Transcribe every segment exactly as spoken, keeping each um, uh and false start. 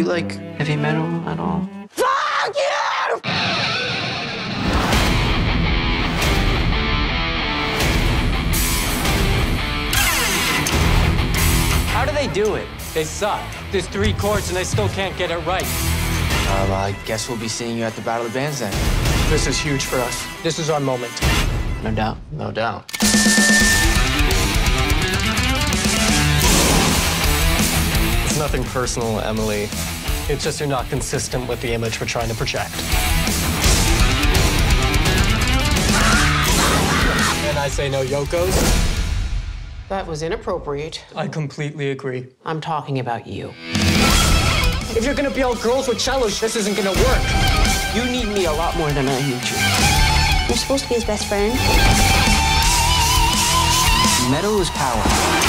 like heavy metal at all? Fuck you! How do they do it? They suck. There's three chords and I still can't get it right. Well, I guess we'll be seeing you at the Battle of the Bands then. This is huge for us. This is our moment. No doubt. No doubt. It's nothing personal, Emily. It's just you're not consistent with the image we're trying to project. And I say no Yokos. That was inappropriate. I completely agree. I'm talking about you. If you're gonna be all girls with cellos, this isn't gonna work. You need me a lot more than I need you. You're supposed to be his best friend. Metal is power.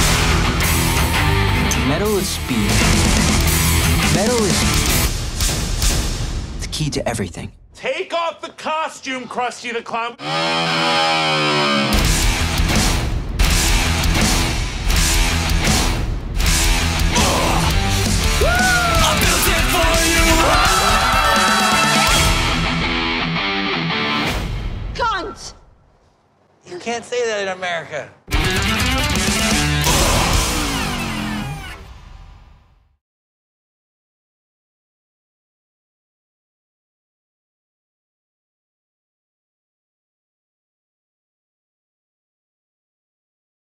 Metal is speed. Metal is the key to everything. Take off the costume, Krusty the Clown. Cunt! You can't say that in America.